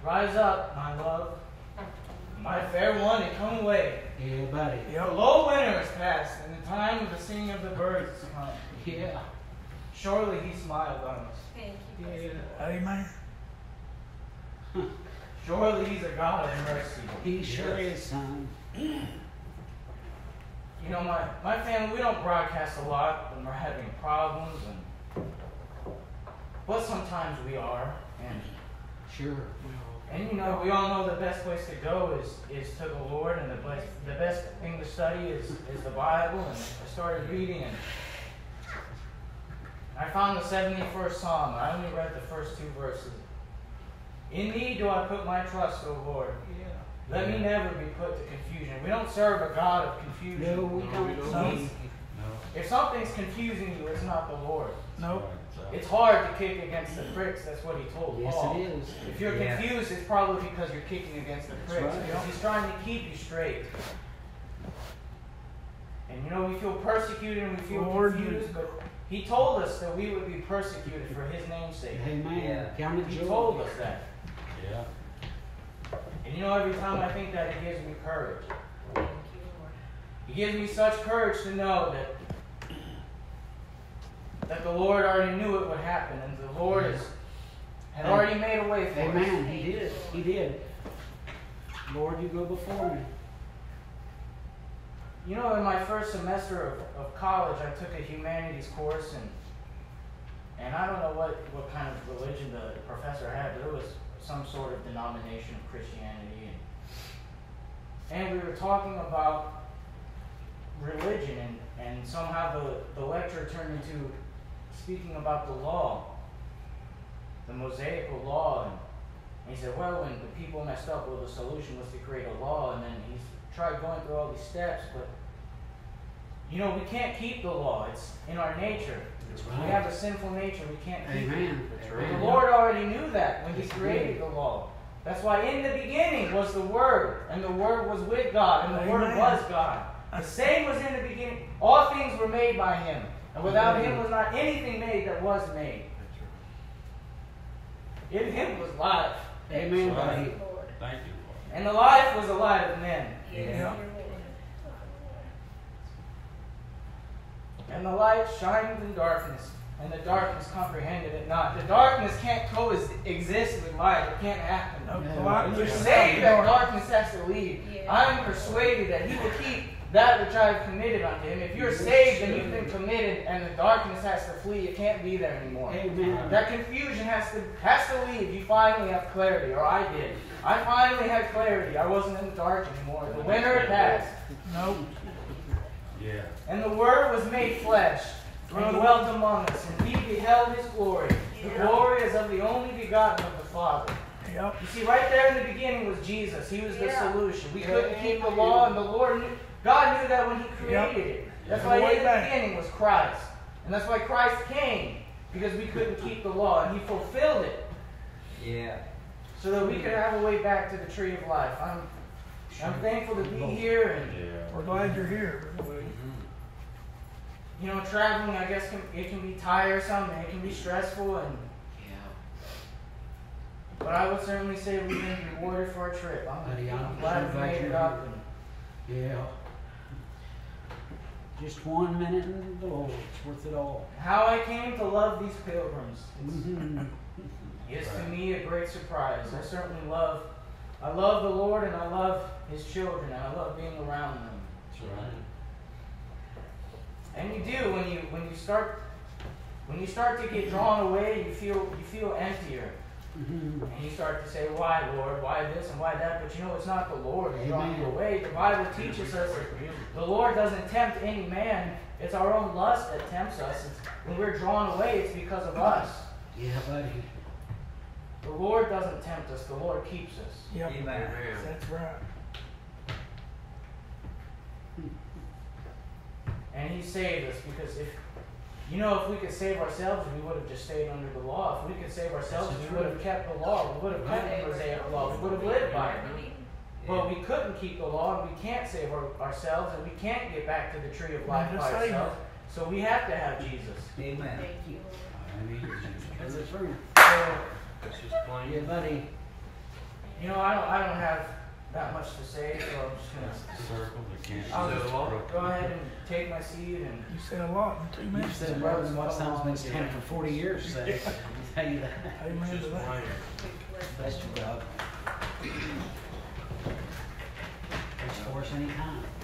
Rise up, my love. My fair one, and come away. Yeah, buddy. The low winter is past, and the time of the singing of the birds is come. Yeah. Surely he smiled on us. Thank you. Yeah. Amen. Surely he's a God of mercy. He sure is, son. You know, my family, we don't broadcast a lot when we're having problems, but sometimes we are. Sure. And you know, we all know the best place to go is to the Lord, and the best thing to study is the Bible. And I started reading, and I found the 71st Psalm. I only read the first 2 verses. In thee do I put my trust, O Lord. Yeah. Let me never be put to confusion. We don't serve a God of confusion. No, we don't. No. If something's confusing you, it's not the Lord. Nope. It's hard to kick against the pricks. That's what he told Yes, Paul. it is. If you're confused, it's probably because you're kicking against the pricks. right. Because he's trying to keep you straight. And you know, we feel persecuted and we feel confused, but he told us that we would be persecuted for his name's sake. Amen. Count it He joy. told us that. Yeah. And you know, every time I think that, it gives me courage. Thank you, Lord. It gives me such courage to know that the Lord already knew it would happen, and the Lord had already made a way for us. Amen. He did. He did. Lord, you go before me. You know, in my first semester of college, I took a humanities course, and I don't know what kind of religion the professor had, but it was some sort of denomination of Christianity. And we were talking about religion, and somehow the lecture turned into speaking about the law, the Mosaical law. And he said, well, when the people messed up, well, the solution was to create a law, and then he tried going through all these steps, but you know, we can't keep the law. It's in our nature. right. We have a sinful nature. We can't keep it. Amen. That's But right. the Lord already knew that when He Yes, He created did. the law. That's why in the beginning was the Word, and the Word was with God, and the Word Amen. was God. The same was in the beginning. All things were made by Him, and without Him was not anything made that was made. In Him was life, Amen, Right. buddy. Lord. Thank you, Lord. and the life was the light of men. Yes, Yeah. Lord. And the light shined in darkness, and the darkness comprehended it not. The darkness can't coexist with light. It can't happen. Nope. Yeah. The light You're was saved that dark. darkness has to leave. Yeah. I'm persuaded that He will keep that which I have committed unto Him. If you're Yes, saved and sir. you've been committed and the darkness has to flee, it can't be there anymore. Amen. That confusion has to leave. You finally have clarity, or I did. I finally had clarity. I wasn't in the dark anymore. The winter had passed, Nope. Yeah. and the Word was made flesh and dwelt among us, and we beheld His glory. The glory is of the only begotten of the Father. Yep. You see, right there in the beginning was Jesus. He was the Yeah. solution. We couldn't keep the law, and the Lord knew. God knew that when He created it. That's why Way in the back. beginning was Christ, and that's why Christ came, because we couldn't keep the law, and He fulfilled it, Yeah. so that we could have a way back to the tree of life. I'm thankful to be here, and Yeah. We're glad you're here. you know, traveling. I guess it can be tiresome and it can be stressful, and but I would certainly say we've been rewarded for our trip. Buddy, I'm I'm glad so we glad made you're it up. here. And Yeah. Just 1 minute in the Lord. It's worth it all. how I came to love these pilgrims. Mhm. It's to me a great surprise. I love the Lord, and I love His children, and I love being around them. That's right. And you do when you start to get drawn away, you feel emptier, Mhm. and you start to say, "Why, Lord? Why this and why that?" But you know it's not the Lord who's drawing you Amen. away. The Bible teaches us that the Lord doesn't tempt any man. It's our own lust that tempts us. When we're drawn away, it's because of us. Yeah, buddy. The Lord doesn't tempt us. The Lord keeps us. Yep. Amen. That's right. And He saved us because if we could save ourselves, we would have just stayed under the law. If we could save ourselves, we would have kept the law. We would have kept the Mosaic law. We would have lived by it. But we couldn't keep the law, and we can't save ourselves, and we can't get back to the tree of life Need a by Savior. ourselves. So we have to have Jesus. Amen. Thank you, Lord. I mean, that's true. So That's just plain. Yeah, buddy. You know, I don't have that much to say, so I'm just gonna. Circle the can't. I'll just go ahead and take my seat and. You said a lot in 2 You've minutes. said more than what someone's been standing for 40 years, so I can tell you that. Amen to that. Best you, dog. Reach for us anytime.